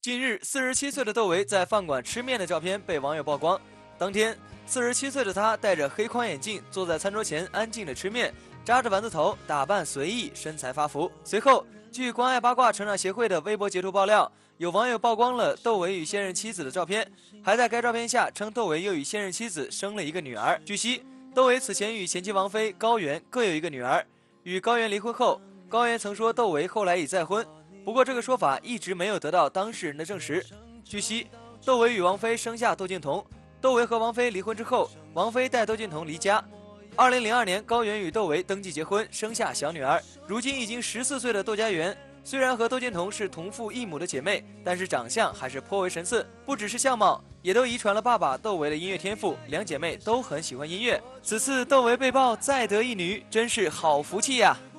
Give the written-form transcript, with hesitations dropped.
近日，47岁的窦唯在饭馆吃面的照片被网友曝光。当天，47岁的他戴着黑框眼镜，坐在餐桌前安静地吃面，扎着丸子头，打扮随意，身材发福。随后，据关爱八卦成长协会的微博截图爆料，有网友曝光了窦唯与现任妻子的照片，还在该照片下称窦唯又与现任妻子生了一个女儿。据悉，窦唯此前与前妻王菲、高原各有一个女儿，与高原离婚后，高原曾说窦唯后来已再婚。不过，这个说法一直没有得到当事人的证实。据悉，窦唯与王菲生下窦靖童。窦唯和王菲离婚之后，王菲带窦靖童离家。2002年，高原与窦唯登记结婚，生下小女儿。如今已经14岁的窦家园，虽然和窦靖童是同父异母的姐妹，但是长相还是颇为神似。不只是相貌，也都遗传了爸爸窦唯的音乐天赋。两姐妹都很喜欢音乐。此次窦唯被曝再得一女，真是好福气呀！